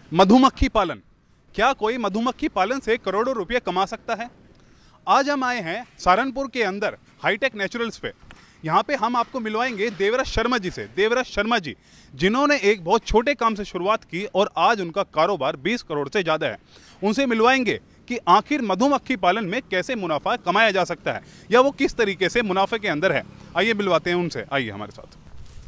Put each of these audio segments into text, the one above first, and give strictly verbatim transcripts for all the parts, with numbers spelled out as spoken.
मधुमक्खी पालन, क्या कोई मधुमक्खी पालन से करोड़ों रुपए कमा सकता है? आज हम आए हैं सहारनपुर के अंदर हाईटेक नेचुरल्स पे। यहाँ पे हम आपको मिलवाएंगे देवराज शर्मा जी से। देवराज शर्मा जी जिन्होंने एक बहुत छोटे काम से शुरुआत की और आज उनका कारोबार बीस करोड़ से ज़्यादा है। उनसे मिलवाएंगे कि आखिर मधुमक्खी पालन में कैसे मुनाफा कमाया जा सकता है या वो किस तरीके से मुनाफे के अंदर है। आइए मिलवाते हैं उनसे, आइए हमारे साथ।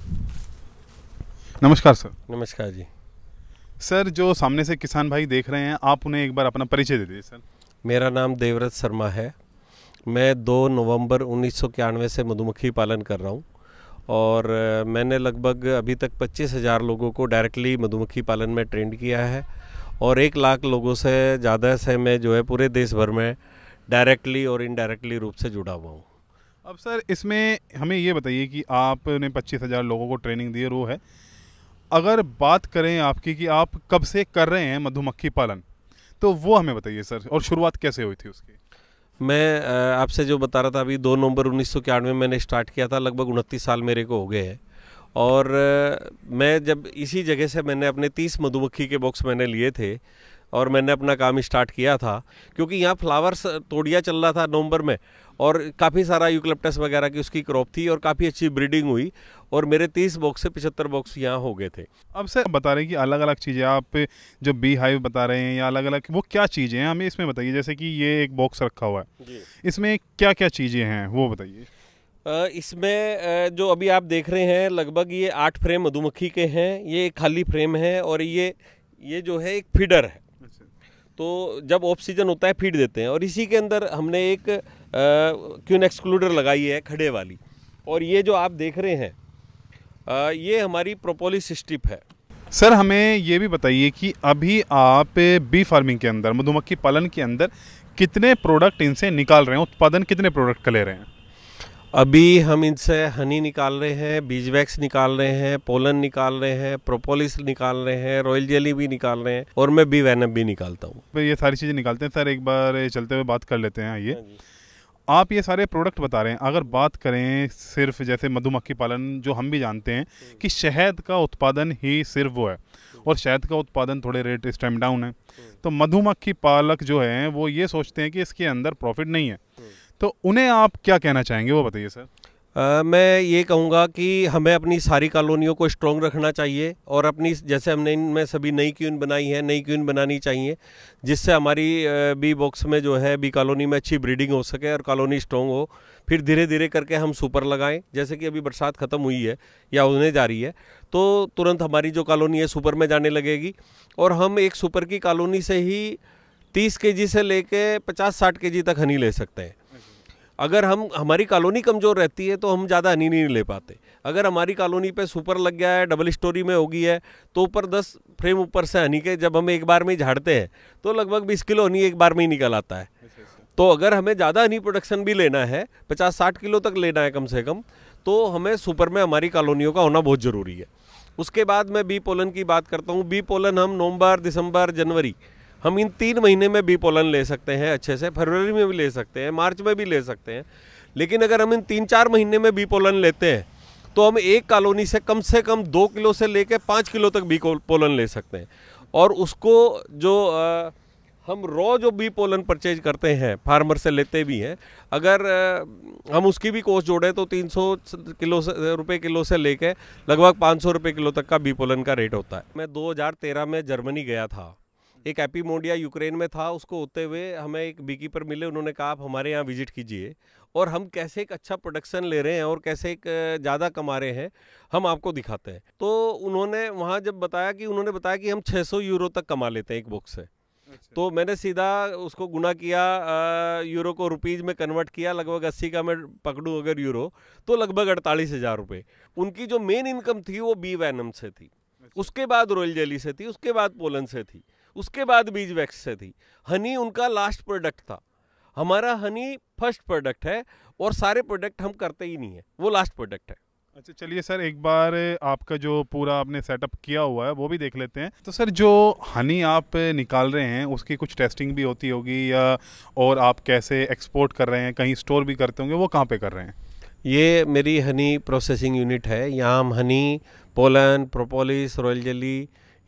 नमस्कार सर। नमस्कार जी। सर, जो सामने से किसान भाई देख रहे हैं, आप उन्हें एक बार अपना परिचय दे दीजिए सर। मेरा नाम देवराज शर्मा है। मैं दो नवंबर उन्नीस सौ इक्यानवे से मधुमक्खी पालन कर रहा हूँ और मैंने लगभग अभी तक पच्चीस हज़ार लोगों को डायरेक्टली मधुमक्खी पालन में ट्रेंड किया है और एक लाख लोगों से ज़्यादा से मैं जो है पूरे देश भर में डायरेक्टली और इनडायरेक्टली रूप से जुड़ा हुआ हूँ। अब सर, इसमें हमें ये बताइए कि आपने पच्चीस हज़ार लोगों को ट्रेनिंग दी है, वो है। अगर बात करें आपकी कि आप कब से कर रहे हैं मधुमक्खी पालन, तो वो हमें बताइए सर, और शुरुआत कैसे हुई थी उसकी? मैं आपसे जो बता रहा था, अभी दो नवंबर उन्नीस सौ इक्यानवे में मैंने स्टार्ट किया था। लगभग उनतीस साल मेरे को हो गए हैं और मैं जब इसी जगह से मैंने अपने तीस मधुमक्खी के बॉक्स मैंने लिए थे और मैंने अपना काम स्टार्ट किया था, क्योंकि यहाँ फ्लावर्स तोड़िया चल रहा था नवंबर में और काफ़ी सारा यूकलिप्टस वगैरह की उसकी क्रॉप थी और काफ़ी अच्छी ब्रीडिंग हुई और मेरे तीस बॉक्स से पचहत्तर बॉक्स यहाँ हो गए थे। अब सर बता रहे हैं कि अलग अलग चीज़ें, आप जो बी हाइव बता रहे हैं या अलग अलग, वो क्या चीज़ें हैं हमें इसमें बताइए। जैसे कि ये एक बॉक्स रखा हुआ है जी, इसमें क्या क्या चीज़ें हैं वो बताइए। इसमें जो अभी आप देख रहे हैं लगभग ये आठ फ्रेम मधुमक्खी के हैं। ये एक खाली फ्रेम है और ये ये जो है एक फीडर है। तो जब ऑफ सीजन होता है फीड देते हैं और इसी के अंदर हमने एक क्यून एक्सक्लूडर लगाई है खड़े वाली। और ये जो आप देख रहे हैं आ, ये हमारी प्रोपोलिस स्ट्रिप है। सर, हमें ये भी बताइए कि अभी आप बी फार्मिंग के अंदर, मधुमक्खी पालन के अंदर कितने प्रोडक्ट इनसे निकाल रहे हैं, उत्पादन कितने प्रोडक्ट का ले रहे हैं? अभी हम इनसे हनी निकाल रहे हैं, बीज वैक्स निकाल रहे हैं, पोलन निकाल रहे हैं, प्रोपोलिस निकाल रहे हैं, रॉयल जेली भी निकाल रहे हैं और मैं बी वैनम भी निकालता हूँ। ये सारी चीज़ें निकालते हैं। सर, एक बार चलते हुए बात कर लेते हैं। आइए, आप ये सारे प्रोडक्ट बता रहे हैं। अगर बात करें सिर्फ जैसे मधुमक्खी पालन, जो हम भी जानते हैं कि शहद का उत्पादन ही सिर्फ वो है और शहद का उत्पादन थोड़े रेट इस टाइम डाउन है, तो मधुमक्खी पालक जो हैं वो ये सोचते हैं कि इसके अंदर प्रॉफिट नहीं है, तो उन्हें आप क्या कहना चाहेंगे वो बताइए सर। आ, मैं ये कहूँगा कि हमें अपनी सारी कॉलोनियों को स्ट्रॉन्ग रखना चाहिए और अपनी, जैसे हमने इनमें सभी नई क्यून बनाई है, नई क्यून बनानी चाहिए जिससे हमारी बी बॉक्स में जो है बी कॉलोनी में अच्छी ब्रीडिंग हो सके और कॉलोनी स्ट्रॉन्ग हो। फिर धीरे धीरे करके हम सुपर लगाएं। जैसे कि अभी बरसात ख़त्म हुई है या होने जा रही है तो तुरंत हमारी जो कॉलोनी है सुपर में जाने लगेगी और हम एक सुपर की कॉलोनी से ही तीस के जी से लेके पचास साठ के जी तक हनी ले सकते हैं। अगर हम हमारी कॉलोनी कमज़ोर रहती है तो हम ज़्यादा हनी नहीं ले पाते। अगर हमारी कॉलोनी पे सुपर लग गया है, डबल स्टोरी में होगी है, तो ऊपर दस फ्रेम ऊपर से हनी के जब हम एक बार में ही झाड़ते हैं तो लगभग बीस किलो हनी एक बार में ही निकल आता है। तो अगर हमें ज़्यादा हनी प्रोडक्शन भी लेना है, पचास साठ किलो तक लेना है कम से कम, तो हमें सुपर में हमारी कॉलोनियों का होना बहुत ज़रूरी है। उसके बाद मैं बी पोलन की बात करता हूँ। बी पोलन हम नवंबर, दिसंबर, जनवरी, हम इन तीन महीने में बी पोलन ले सकते हैं अच्छे से। फरवरी में भी ले सकते हैं, मार्च में भी ले सकते हैं। लेकिन अगर हम इन तीन चार महीने में बी पोलन लेते हैं तो हम एक कॉलोनी से कम से कम दो किलो से लेकर पाँच किलो तक बी पोलन ले सकते हैं। और उसको जो आ, हम रॉ जो बी पोलन परचेज करते हैं, फार्मर से लेते भी हैं, अगर आ, हम उसकी भी कॉस्ट जोड़ें तो तीन सौ किलो से रुपये किलो से लेकर लगभग पाँच सौ रुपये किलो तक का बी पोलन का रेट होता है। मैं दो हज़ार तेरह में जर्मनी गया था। एक एपीमोडिया यूक्रेन में था। उसको होते हुए हमें एक बीकीपर मिले, उन्होंने कहा आप हमारे यहाँ विजिट कीजिए और हम कैसे एक अच्छा प्रोडक्शन ले रहे हैं और कैसे एक ज़्यादा कमा रहे हैं हम आपको दिखाते हैं। तो उन्होंने वहाँ जब बताया कि उन्होंने बताया कि हम छः सौ यूरो तक कमा लेते हैं एक बॉक्स से। अच्छा। तो मैंने सीधा उसको गुना किया, यूरो को रुपीज़ में कन्वर्ट किया, लगभग अस्सी का मैं पकड़ूँ अगर यूरो तो लगभग अड़तालीस हज़ार रुपये। उनकी जो मेन इनकम थी वो बी वैनम से थी, उसके बाद रॉयल जेली से थी, उसके बाद पोलन से थी, उसके बाद बीज वैक्स से थी। हनी उनका लास्ट प्रोडक्ट था। हमारा हनी फर्स्ट प्रोडक्ट है और सारे प्रोडक्ट हम करते ही नहीं है, वो लास्ट प्रोडक्ट है। अच्छा, चलिए सर, एक बार आपका जो पूरा आपने सेटअप किया हुआ है वो भी देख लेते हैं। तो सर, जो हनी आप निकाल रहे हैं उसकी कुछ टेस्टिंग भी होती होगी या और आप कैसे एक्सपोर्ट कर रहे हैं, कहीं स्टोर भी करते होंगे, वो कहाँ पे कर रहे हैं? ये मेरी हनी प्रोसेसिंग यूनिट है। यहाँ हम honey, pollen, propolis, royal jelly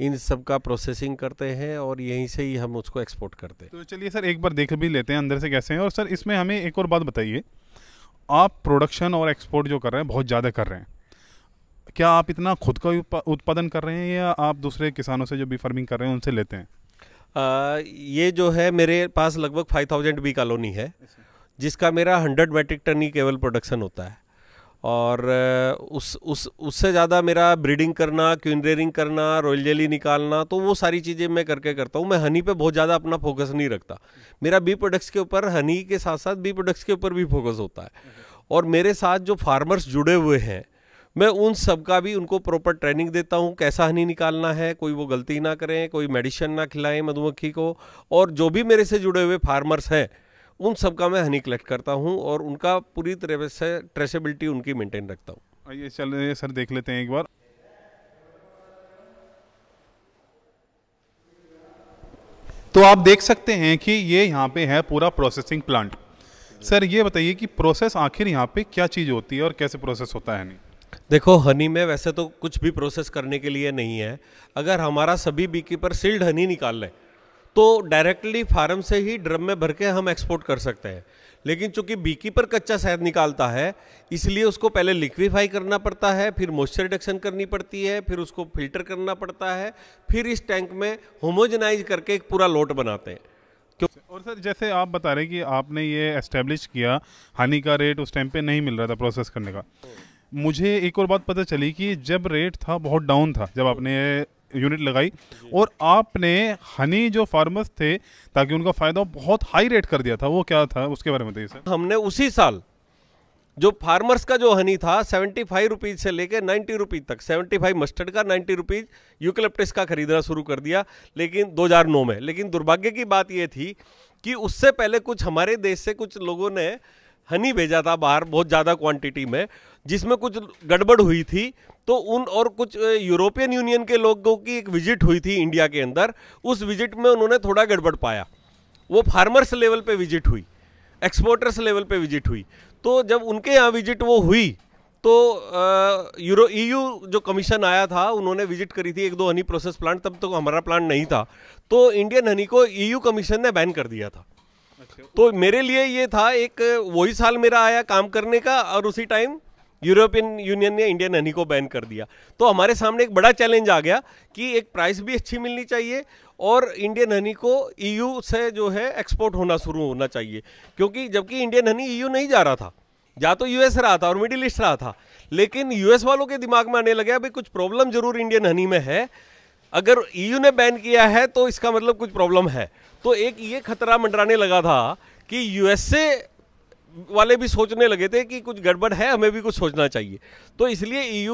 इन सब का प्रोसेसिंग करते हैं और यहीं से ही हम उसको एक्सपोर्ट करते हैं। तो चलिए सर एक बार देख भी लेते हैं अंदर से कैसे हैं। और सर इसमें हमें एक और बात बताइए, आप प्रोडक्शन और एक्सपोर्ट जो कर रहे हैं बहुत ज़्यादा कर रहे हैं, क्या आप इतना खुद का उत्पा- उत्पादन कर रहे हैं या आप दूसरे किसानों से जो बी फार्मिंग कर रहे हैं उनसे लेते हैं? आ, ये जो है मेरे पास लगभग फाइव थाउजेंड बी कॉलोनी है, जिसका मेरा हंड्रेड मेट्रिक टन ही केवल प्रोडक्शन होता है। और उस उस उससे ज़्यादा मेरा ब्रीडिंग करना, क्यूनरेरिंग करना, रॉयल जेली निकालना, तो वो सारी चीज़ें मैं करके करता हूँ। मैं हनी पे बहुत ज़्यादा अपना फोकस नहीं रखता। मेरा बी प्रोडक्ट्स के ऊपर, हनी के साथ साथ बी प्रोडक्ट्स के ऊपर भी फोकस होता है। और मेरे साथ जो फार्मर्स जुड़े हुए हैं, मैं उन सब का भी उनको प्रॉपर ट्रेनिंग देता हूँ, कैसा हनी निकालना है, कोई वो गलती ना करें, कोई मेडिसिन ना खिलाएं मधुमक्खी को। और जो भी मेरे से जुड़े हुए फार्मर्स हैं उन सब का मैं हनी कलेक्ट करता हूँ और उनका पूरी तरह से ट्रेसेबिलिटी उनकी मेंटेन रखता हूँ। आइए चलिए सर देख लेते हैं एक बार। तो आप देख सकते हैं कि ये यहाँ पे है पूरा प्रोसेसिंग प्लांट। सर ये बताइए कि प्रोसेस आखिर यहाँ पे क्या चीज़ होती है और कैसे प्रोसेस होता है हनी? देखो, हनी में वैसे तो कुछ भी प्रोसेस करने के लिए नहीं है। अगर हमारा सभी बीकीपर सील्ड हनी निकाल लें तो डायरेक्टली फार्म से ही ड्रम में भर के हम एक्सपोर्ट कर सकते हैं। लेकिन चूंकि बीकीपर कच्चा शहद निकालता है, इसलिए उसको पहले लिक्विफाई करना पड़ता है, फिर मॉइस्चर रिडक्शन करनी पड़ती है, फिर उसको फिल्टर करना पड़ता है, फिर इस टैंक में होमोजेनाइज करके एक पूरा लोट बनाते हैं। और सर जैसे आप बता रहे हैं कि आपने ये एस्टेब्लिश किया, हनी का रेट उस टाइम पे नहीं मिल रहा था प्रोसेस करने का। मुझे एक और बात पता चली कि जब रेट था बहुत डाउन था जब आपने यूनिट लगाई, और आपने हनी जो फार्मर्स थे ताकि उनका फ़ायदा बहुत हाई रेट कर दिया था, वो क्या था उसके बारे में बताइए सर। हमने उसी साल जो फार्मर्स का जो हनी था सेवेंटी फाइव रुपीज़ से लेकर नाइन्टी रुपीज़ तक, सेवेंटी फाइव मस्टर्ड का, नाइन्टी रुपीज़ यूकलिप्टस का खरीदना शुरू कर दिया, लेकिन दो हज़ार नौ में। लेकिन दुर्भाग्य की बात ये थी कि उससे पहले कुछ हमारे देश से कुछ लोगों ने हनी भेजा था बाहर बहुत ज़्यादा क्वांटिटी में, जिसमें कुछ गड़बड़ हुई थी। तो उन और कुछ यूरोपियन यूनियन के लोगों की एक विजिट हुई थी इंडिया के अंदर, उस विजिट में उन्होंने थोड़ा गड़बड़ पाया। वो फार्मर्स लेवल पे विजिट हुई, एक्सपोर्टर्स लेवल पे विजिट हुई। तो जब उनके यहाँ विजिट वो हुई तो यूरो ईयू जो कमीशन आया था, उन्होंने विजिट करी थी एक दो हनी प्रोसेस प्लांट, तब तो हमारा प्लांट नहीं था। तो इंडियन हनी को ईयू कमीशन ने बैन कर दिया था। तो मेरे लिए ये था, एक वही साल मेरा आया काम करने का, और उसी टाइम यूरोपियन यूनियन ने इंडियन हनी को बैन कर दिया। तो हमारे सामने एक बड़ा चैलेंज आ गया कि एक प्राइस भी अच्छी मिलनी चाहिए और इंडियन हनी को ईयू से जो है एक्सपोर्ट होना शुरू होना चाहिए, क्योंकि जबकि इंडियन हनी ईयू नहीं जा रहा था, या तो यूएस रहा था और मिडिल ईस्ट रहा था। लेकिन यूएस वालों के दिमाग में आने लगा भाई कुछ प्रॉब्लम जरूर इंडियन हनी में है, अगर ईयू ने बैन किया है तो इसका मतलब कुछ प्रॉब्लम है। तो एक ये खतरा मंडराने लगा था कि यूएसए वाले भी सोचने लगे थे कि कुछ गड़बड़ है, हमें भी कुछ सोचना चाहिए। तो इसलिए ईयू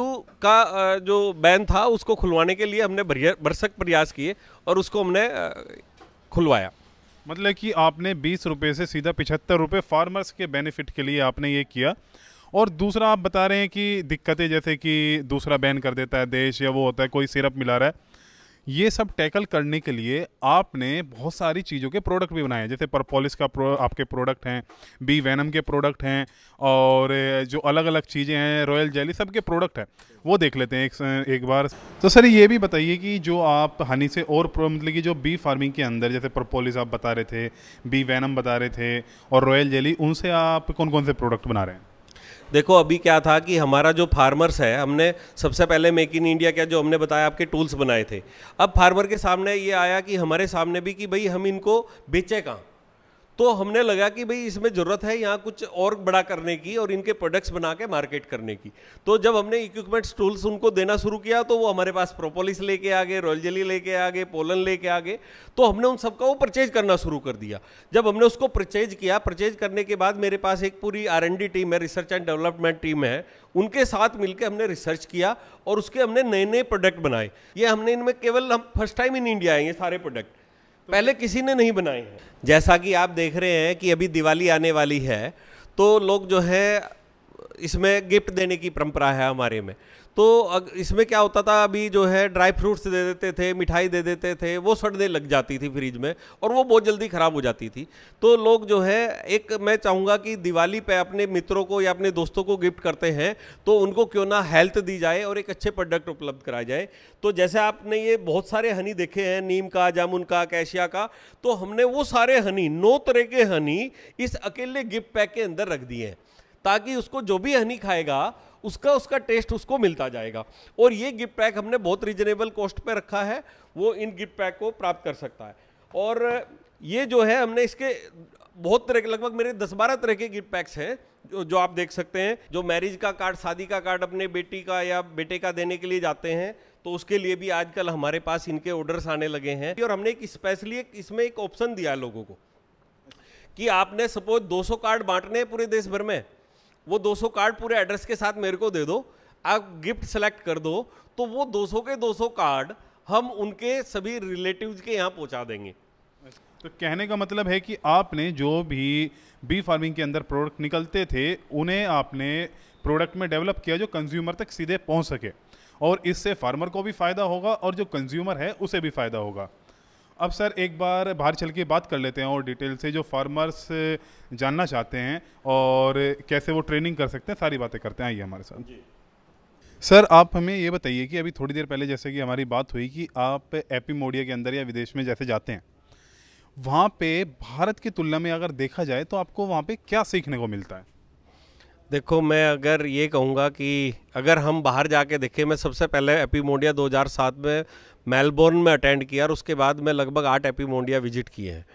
का जो बैन था उसको खुलवाने के लिए हमने भरसक प्रयास किए और उसको हमने खुलवाया। मतलब कि आपने बीस रुपये से सीधा पिछहत्तर रुपये फार्मर्स के बेनिफिट के लिए आपने ये किया। और दूसरा आप बता रहे हैं कि दिक्कतें जैसे कि दूसरा बैन कर देता है देश, या वो होता है कोई सिरप मिला रहा है, ये सब टैकल करने के लिए आपने बहुत सारी चीज़ों के प्रोडक्ट भी बनाए हैं। जैसे परपोलिस का प्रो, आपके प्रोडक्ट हैं, बी वैनम के प्रोडक्ट हैं, और जो अलग अलग चीज़ें हैं, रॉयल जेली, सब के प्रोडक्ट हैं, वो देख लेते हैं एक, एक बार। तो सर ये भी बताइए कि जो आप हनी से और मतलब कि जो बी फार्मिंग के अंदर जैसे परपोलिस आप बता रहे थे, बी वैनम बता रहे थे और रॉयल जेली, उनसे आप कौन कौन से प्रोडक्ट बना रहे हैं? देखो, अभी क्या था कि हमारा जो फार्मर्स है, हमने सबसे पहले मेक इन इंडिया क्या जो हमने बताया आपके टूल्स बनाए थे। अब फार्मर के सामने ये आया कि हमारे सामने भी कि भाई हम इनको बेचे कहाँ। तो हमने लगा कि भाई इसमें ज़रूरत है यहाँ कुछ और बड़ा करने की और इनके प्रोडक्ट्स बना के मार्केट करने की। तो जब हमने इक्विपमेंट्स टूल्स उनको देना शुरू किया तो वो हमारे पास प्रोपोलिस लेके आ गए, रॉयल जेली लेके आ गए, पोलन लेके आ गए। तो हमने उन सबका वो परचेज करना शुरू कर दिया। जब हमने उसको परचेज किया, परचेज करने के बाद मेरे पास एक पूरी आर एंड डी टीम है, रिसर्च एंड डेवलपमेंट टीम है, उनके साथ मिलकर हमने रिसर्च किया और उसके हमने नए नए प्रोडक्ट बनाए। ये हमने इनमें केवल हम फर्स्ट टाइम इन इंडिया आए ये सारे प्रोडक्ट, पहले किसी ने नहीं बनाए हैं। जैसा कि आप देख रहे हैं कि अभी दिवाली आने वाली है, तो लोग जो है इसमें गिफ्ट देने की परंपरा है हमारे में। तो इसमें क्या होता था, अभी जो है ड्राई फ्रूट्स दे देते थे, मिठाई दे देते थे, वो सड़ने लग जाती थी फ्रिज में और वो बहुत जल्दी ख़राब हो जाती थी। तो लोग जो है, एक मैं चाहूँगा कि दिवाली पे अपने मित्रों को या अपने दोस्तों को गिफ्ट करते हैं तो उनको क्यों ना हेल्थ दी जाए और एक अच्छे प्रोडक्ट उपलब्ध कराए जाए। तो जैसे आपने ये बहुत सारे हनी देखे हैं, नीम का, जामुन का, कैशिया का, तो हमने वो सारे हनी, नौ तरह के हनी इस अकेले गिफ्ट पैक के अंदर रख दिए हैं, ताकि उसको जो भी हनी खाएगा उसका उसका टेस्ट उसको मिलता जाएगा। और ये गिफ्ट पैक हमने बहुत रीजनेबल कॉस्ट पे रखा है, वो इन गिफ्ट पैक को प्राप्त कर सकता है। और ये जो है हमने इसके बहुत तरह के, लगभग मेरे दस बारह तरह के गिफ्ट पैक्स हैं जो जो आप देख सकते हैं। जो मैरिज का कार्ड, शादी का कार्ड अपने बेटी का या बेटे का देने के लिए जाते हैं तो उसके लिए भी आजकल हमारे पास इनके ऑर्डर्स आने लगे हैं। और हमने एक स्पेशली एक इसमें एक ऑप्शन दिया है लोगों को कि आपने सपोज दो सौ कार्ड बांटने हैं पूरे देश भर में, वो दो सौ कार्ड पूरे एड्रेस के साथ मेरे को दे दो, आप गिफ्ट सेलेक्ट कर दो, तो वो दो सौ के दो सौ कार्ड हम उनके सभी रिलेटिव्स के यहाँ पहुँचा देंगे। तो कहने का मतलब है कि आपने जो भी बी फार्मिंग के अंदर प्रोडक्ट निकलते थे उन्हें आपने प्रोडक्ट में डेवलप किया जो कंज्यूमर तक सीधे पहुंच सके, और इससे फार्मर को भी फ़ायदा होगा और जो कंज्यूमर है उसे भी फ़ायदा होगा। अब सर एक बार बाहर चल के बात कर लेते हैं और डिटेल से, जो फार्मर्स जानना चाहते हैं और कैसे वो ट्रेनिंग कर सकते हैं, सारी बातें करते हैं। आइए हमारे साथ जी। सर आप हमें ये बताइए कि अभी थोड़ी देर पहले जैसे कि हमारी बात हुई कि आप एपीमोडिया के अंदर या विदेश में जैसे जाते हैं, वहाँ पे भारत की तुलना में अगर देखा जाए तो आपको वहाँ पे क्या सीखने को मिलता है? देखो, मैं अगर ये कहूँगा कि अगर हम बाहर जाके देखें, मैं सबसे पहले एपीमोडिया दो हज़ार सात में मेलबोर्न में अटेंड किया और उसके बाद मैं लगभग आठ एपीमोडिया विजिट किए हैं।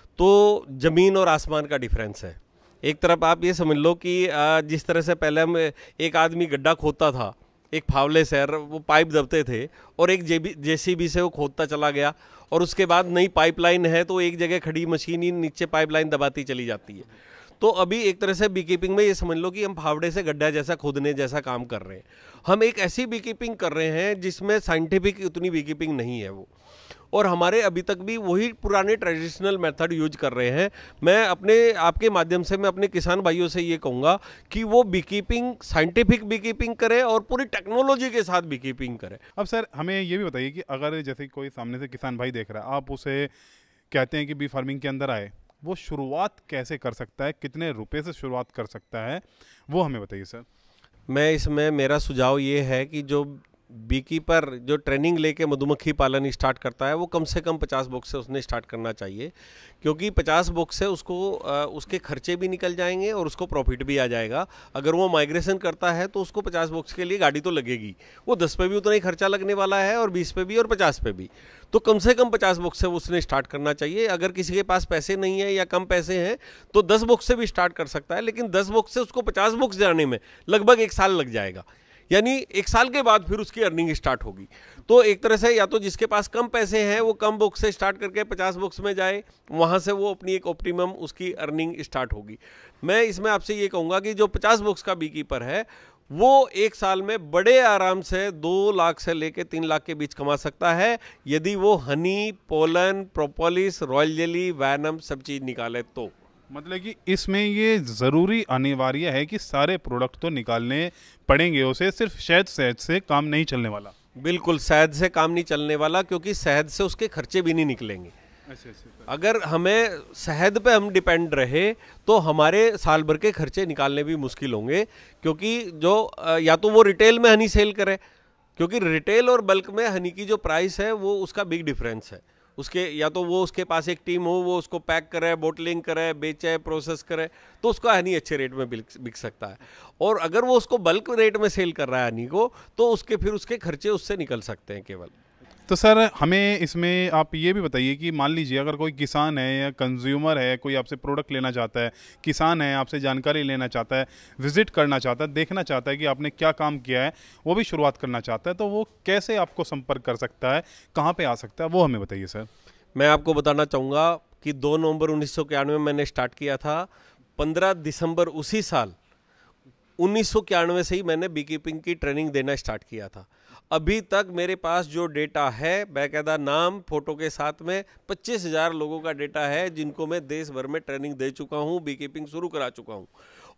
तो ज़मीन और आसमान का डिफरेंस है। एक तरफ आप ये समझ लो कि जिस तरह से पहले हम एक आदमी गड्ढा खोदता था एक फावले से, वो पाइप दबते थे और एक जेसीबी से वो खोदता चला गया, और उसके बाद नई पाइपलाइन है तो एक जगह खड़ी मशीन ही नीचे पाइपलाइन दबाती चली जाती है। तो अभी एक तरह से बीकीपिंग में ये समझ लो कि हम फावड़े से गड्ढा जैसा खोदने जैसा काम कर रहे हैं। हम एक ऐसी बीकीपिंग कर रहे हैं जिसमें साइंटिफिक उतनी बीकीपिंग नहीं है वो, और हमारे अभी तक भी वही पुराने ट्रेडिशनल मेथड यूज कर रहे हैं। मैं अपने आपके माध्यम से मैं अपने किसान भाइयों से ये कहूँगा कि वो बीकीपिंग साइंटिफिक बीकीपिंग करें और पूरी टेक्नोलॉजी के साथ बीकीपिंग करें। अब सर हमें ये भी बताइए कि अगर जैसे कोई सामने से किसान भाई देख रहा है, आप उसे कहते हैं कि बी फार्मिंग के अंदर आए, वो शुरुआत कैसे कर सकता है, कितने रुपए से शुरुआत कर सकता है, वो हमें बताइए सर। मैं इसमें मेरा सुझाव ये है कि जो बीकीपर जो ट्रेनिंग लेके मधुमक्खी पालन स्टार्ट करता है वो कम से कम पचास बॉक्स से उसने स्टार्ट करना चाहिए, क्योंकि पचास बॉक्स से उसको आ, उसके खर्चे भी निकल जाएंगे और उसको प्रॉफिट भी आ जाएगा। अगर वो माइग्रेशन करता है तो उसको पचास बॉक्स के लिए गाड़ी तो लगेगी, वो दस पे भी उतना ही खर्चा लगने वाला है और बीस पे भी और पचास पे भी। तो कम से कम पचास बॉक्स से उसने स्टार्ट करना चाहिए। अगर किसी के पास पैसे नहीं है या कम पैसे हैं तो दस बॉक्स से भी स्टार्ट कर सकता है, लेकिन दस बॉक्स से उसको पचास बॉक्स जाने में लगभग एक साल लग जाएगा, यानी एक साल के बाद फिर उसकी अर्निंग स्टार्ट होगी। तो एक तरह से या तो जिसके पास कम पैसे हैं वो कम बॉक्स से स्टार्ट करके पचास बॉक्स में जाए, वहाँ से वो अपनी एक ऑप्टिमम उसकी अर्निंग स्टार्ट होगी। मैं इसमें आपसे ये कहूँगा कि जो पचास बॉक्स का बीकीपर है वो एक साल में बड़े आराम से दो लाख से लेके तीन लाख के बीच कमा सकता है, यदि वो honey, pollen, propolis, royal jelly, venom सब चीज़ निकाले तो। मतलब कि इसमें ये ज़रूरी अनिवार्य है कि सारे प्रोडक्ट तो निकालने पड़ेंगे उसे, सिर्फ शहद शहद से काम नहीं चलने वाला। बिल्कुल, शहद से काम नहीं चलने वाला, क्योंकि शहद से उसके खर्चे भी नहीं निकलेंगे। अच्छा अच्छा। अगर हमें शहद पे हम डिपेंड रहे तो हमारे साल भर के खर्चे निकालने भी मुश्किल होंगे, क्योंकि जो या तो वो रिटेल में हनी सेल करे, क्योंकि रिटेल और बल्क में हनी की जो प्राइस है वो उसका बिग डिफरेंस है। उसके या तो वो उसके पास एक टीम हो, वो उसको पैक करे, बोटलिंग करे, बेचे, प्रोसेस करे, तो उसका हनी अच्छे रेट में बिक सकता है। और अगर वो उसको बल्क रेट में सेल कर रहा है हनी को, तो उसके फिर उसके खर्चे उससे निकल सकते हैं केवल। तो सर हमें इसमें आप ये भी बताइए कि मान लीजिए अगर कोई किसान है या कंज्यूमर है, कोई आपसे प्रोडक्ट लेना चाहता है, किसान है, आपसे जानकारी लेना चाहता है, विजिट करना चाहता है, देखना चाहता है कि आपने क्या काम किया है, वो भी शुरुआत करना चाहता है, तो वो कैसे आपको संपर्क कर सकता है, कहाँ पे आ सकता है, वो हमें बताइए सर। मैं आपको बताना चाहूँगा कि दो नवंबर उन्नीस सौ इक्यानवे में मैंने स्टार्ट किया था। पंद्रह दिसंबर उसी साल उन्नीस सौ इक्यानवे से ही मैंने बीकीपिंग की ट्रेनिंग देना स्टार्ट किया था। अभी तक मेरे पास जो डेटा है, बाकायदा नाम फोटो के साथ में पच्चीस हज़ार लोगों का डेटा है जिनको मैं देश भर में ट्रेनिंग दे चुका हूँ, बीकीपिंग शुरू करा चुका हूँ।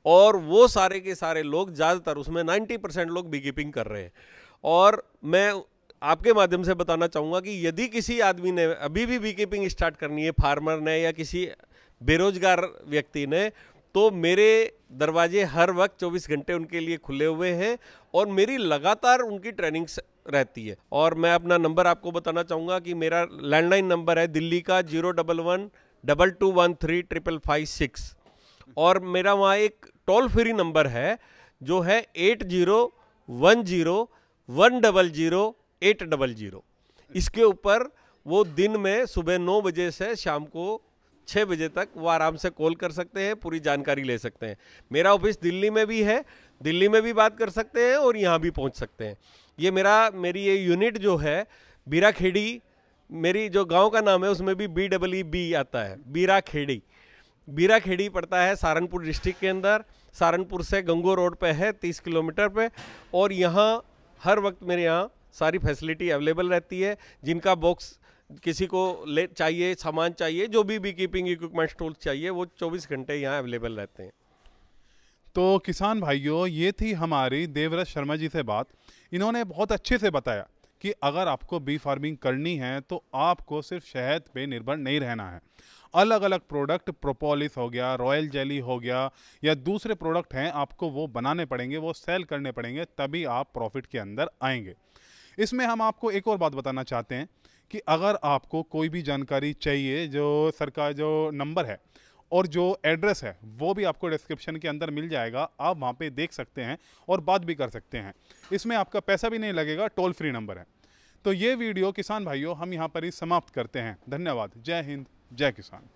और वो सारे के सारे लोग ज़्यादातर उसमें नब्बे परसेंट लोग बी कीपिंग कर रहे हैं। और मैं आपके माध्यम से बताना चाहूँगा कि यदि किसी आदमी ने अभी भी बी कीपिंग स्टार्ट करनी है, फार्मर ने या किसी बेरोजगार व्यक्ति ने, तो मेरे दरवाजे हर वक्त चौबीस घंटे उनके लिए खुले हुए हैं और मेरी लगातार उनकी ट्रेनिंग रहती है। और मैं अपना नंबर आपको बताना चाहूँगा कि मेरा लैंडलाइन नंबर है दिल्ली का zero double one double two one three triple five six, और मेरा वहाँ एक टोल फ्री नंबर है जो है eight zero one zero one double zero eight double zero. इसके ऊपर वो दिन में सुबह नौ बजे से शाम को छः बजे तक वो आराम से कॉल कर सकते हैं, पूरी जानकारी ले सकते हैं। मेरा ऑफिस दिल्ली में भी है, दिल्ली में भी बात कर सकते हैं और यहाँ भी पहुँच सकते हैं। ये मेरा मेरी ये यूनिट जो है बीराखेड़ी, मेरी जो गांव का नाम है उसमें भी बी डबल ई बी आता है, बीराखेड़ी। बीराखेड़ी पड़ता है सहारनपुर डिस्ट्रिक्ट के अंदर, सहारनपुर से गंगो रोड पे है तीस किलोमीटर पे। और यहाँ हर वक्त मेरे यहाँ सारी फैसिलिटी अवेलेबल रहती है। जिनका बॉक्स किसी को ले चाहिए, सामान चाहिए, जो भी बी कीपिंग इक्विपमेंट टूल्स चाहिए, वो चौबीस घंटे यहाँ अवेलेबल रहते हैं। तो किसान भाइयों, ये थी हमारी देवव्रत शर्मा जी से बात। इन्होंने बहुत अच्छे से बताया कि अगर आपको बी फार्मिंग करनी है तो आपको सिर्फ शहद पे निर्भर नहीं रहना है। अलग अलग प्रोडक्ट, प्रोपोलिस हो गया, रॉयल जेली हो गया, या दूसरे प्रोडक्ट हैं, आपको वो बनाने पड़ेंगे, वो सेल करने पड़ेंगे, तभी आप प्रॉफिट के अंदर आएंगे। इसमें हम आपको एक और बात बताना चाहते हैं कि अगर आपको कोई भी जानकारी चाहिए, जो सरकार जो नंबर है और जो एड्रेस है वो भी आपको डिस्क्रिप्शन के अंदर मिल जाएगा। आप वहाँ पे देख सकते हैं और बात भी कर सकते हैं। इसमें आपका पैसा भी नहीं लगेगा, टोल फ्री नंबर है। तो ये वीडियो किसान भाइयों हम यहाँ पर ही समाप्त करते हैं। धन्यवाद। जय हिंद, जय किसान।